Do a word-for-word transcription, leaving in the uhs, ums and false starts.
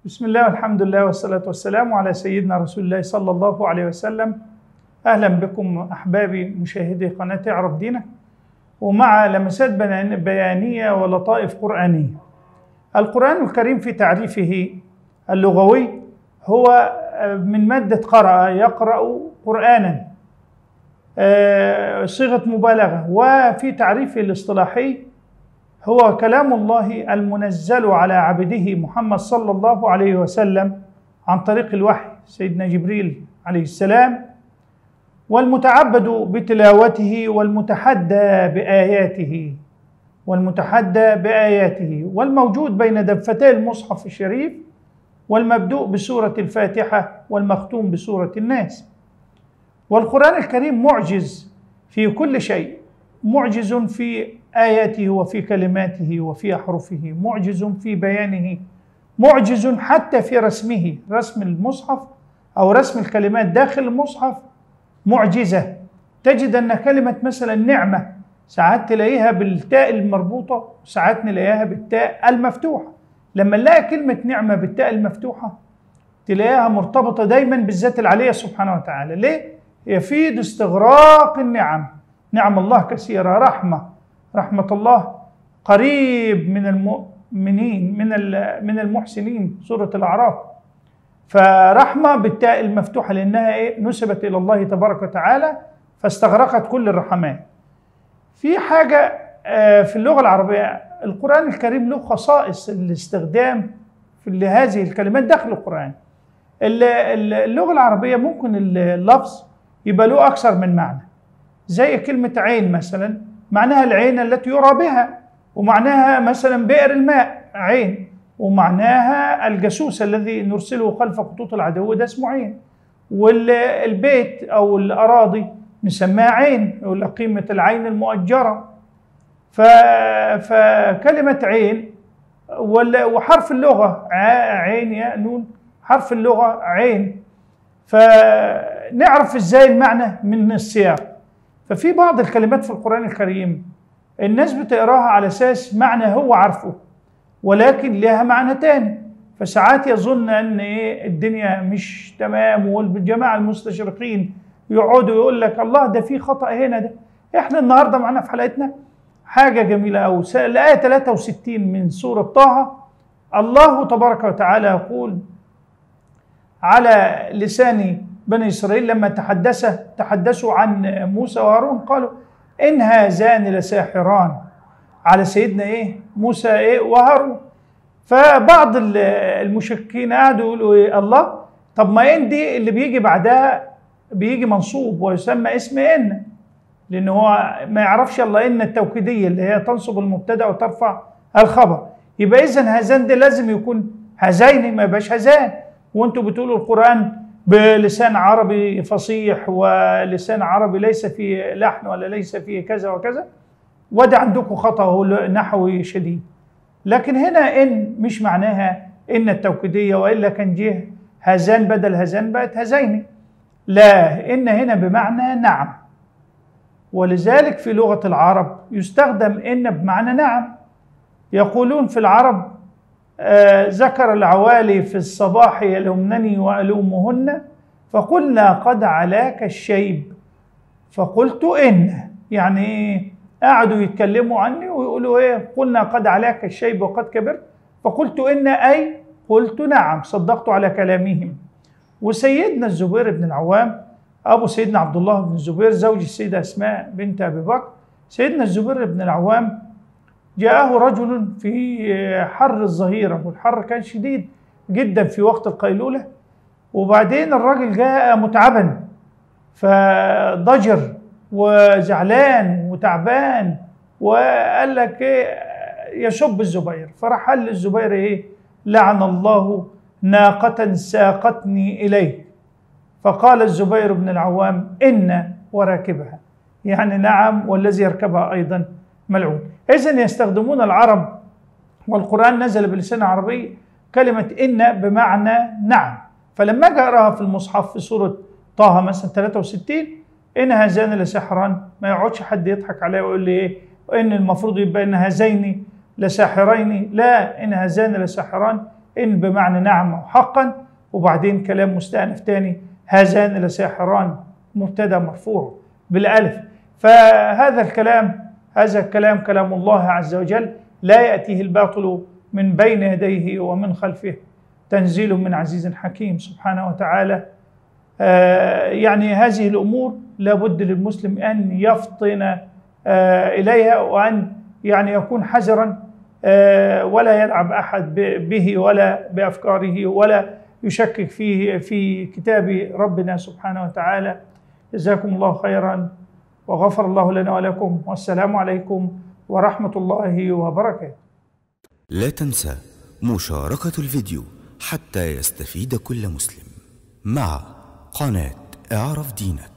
بسم الله والحمد لله والصلاة والسلام على سيدنا رسول الله صلى الله عليه وسلم. أهلا بكم أحبابي مشاهدي قناة اعرف دينك، ومع لمسات بيانية ولطائف قرآنية. القرآن الكريم في تعريفه اللغوي هو من مادة قرأ، يقرأ قرآنا، صيغة مبالغة. وفي تعريفه الاصطلاحي هو كلام الله المنزل على عبده محمد صلى الله عليه وسلم عن طريق الوحي سيدنا جبريل عليه السلام، والمتعبد بتلاوته والمتحدى بآياته والمتحدى بآياته والموجود بين دفتي المصحف الشريف، والمبدوء بسورة الفاتحة والمختوم بسورة الناس. والقرآن الكريم معجز في كل شيء، معجز في آياته وفي كلماته وفي أحرفه، معجز في بيانه، معجز حتى في رسمه، رسم المصحف أو رسم الكلمات داخل المصحف معجزة. تجد أن كلمة مثلا نعمة ساعات تلاقيها بالتاء المربوطة، ساعات نلاقيها بالتاء المفتوحة. لما نلاقي كلمة نعمة بالتاء المفتوحة تلاقيها مرتبطة دايما بالذات العلية سبحانه وتعالى. ليه؟ يفيد استغراق النعم، نعم الله كثيرة، رحمة رحمة الله قريب من المؤمنين من من المحسنين، سورة الأعراف. فرحمة بالتاء المفتوحة لأنها إيه؟ نسبت إلى الله تبارك وتعالى فاستغرقت كل الرحمات. في حاجة في اللغة العربية، القرآن الكريم له خصائص الاستخدام في هذه الكلمات داخل القرآن. اللغة العربية ممكن اللفظ يبقى له أكثر من معنى، زي كلمة عين مثلا، معناها العين التي يرى بها، ومعناها مثلا بئر الماء عين، ومعناها الجاسوس الذي نرسله خلف خطوط العدو ده اسمه عين. والبيت أو الأراضي نسميها عين، يقول لك قيمة العين المؤجرة. فكلمة عين وحرف اللغة عين ياء نون، حرف اللغة عين. فنعرف ازاي المعنى من السياق. ففي بعض الكلمات في القرآن الكريم الناس بتقراها على اساس معنى هو عارفه، ولكن لها معنى تاني. فساعات يظن ان ايه الدنيا مش تمام، والجماعه المستشرقين يقعدوا يقول لك الله ده في خطأ هنا. ده احنا النهارده معانا في حلقتنا حاجه جميله قوي، الايه ثلاثة وستين من سوره طه. الله تبارك وتعالى يقول على لسان بني إسرائيل لما تحدث تحدثوا عن موسى وهارون، قالوا إن هذان لساحران، على سيدنا إيه موسى إيه وهارون. فبعض المشككين قعدوا يقولوا إيه الله، طب ما إن دي اللي بيجي بعدها بيجي منصوب ويسمى اسم إن، لأن هو ما يعرفش الله إن التوكيدية اللي هي تنصب المبتدأ وترفع الخبر. يبقى إذن هذان ده لازم يكون هذين، ما يبقاش هذان. وانتوا بتقولوا القرآن بلسان عربي فصيح ولسان عربي ليس فيه لحن ولا ليس فيه كذا وكذا، وده عندكم خطأ هو نحوي شديد. لكن هنا إن مش معناها إن التوكيدية، وإلا كان جه هذان بدل هذان بقت هذين. لا، إن هنا بمعنى نعم، ولذلك في لغة العرب يستخدم إن بمعنى نعم. يقولون في العرب آه ذكر العوالي في الصباح يلومنني وألومهن، فقلنا قد علاك الشيب فقلت إن، يعني قعدوا يتكلموا عني ويقولوا إيه قلنا قد علاك الشيب وقد كبرت، فقلت إن أي قلت نعم، صدقت على كلامهم. وسيدنا الزبير بن العوام أبو سيدنا عبد الله بن الزبير زوج السيدة أسماء بنت أبي بكر، سيدنا الزبير بن العوام جاءه رجل في حر الظهيرة، والحر كان شديد جدا في وقت القيلولة، وبعدين الراجل جاء متعبا فضجر وزعلان وتعبان، وقال لك ايه يشب الزبير. فراح قال للزبير ايه لعن الله ناقة ساقتني إليه. فقال الزبير بن العوام إن وراكبها، يعني نعم والذي يركبها أيضا ملعون. إذن يستخدمون العرب والقرآن نزل بلسان عربي كلمة إن بمعنى نعم. فلما أجي أقراها في المصحف في سورة طه مثلا ثلاثة وستين إن هذان لساحران، ما يقعدش حد يضحك عليه ويقول لي إيه إن المفروض يبقى إن هذين لساحرين. لا، إن هذان لساحران إن بمعنى نعم أو حقا، وبعدين كلام مستأنف تاني هذان لساحران مبتدأ مرفوع بالألف. فهذا الكلام هذا الكلام كلام الله عز وجل، لا يأتيه الباطل من بين يديه ومن خلفه، تنزيل من عزيز حكيم سبحانه وتعالى. آه يعني هذه الأمور لابد للمسلم أن يفطن آه إليها، وأن يعني يكون حذرا آه ولا يلعب أحد به ولا بأفكاره ولا يشكك فيه في كتاب ربنا سبحانه وتعالى. جزاكم الله خيرا وغفر الله لنا ولكم، والسلام عليكم ورحمة الله وبركاته. لا تنسى مشاركة الفيديو حتى يستفيد كل مسلم مع قناة اعرف دينك.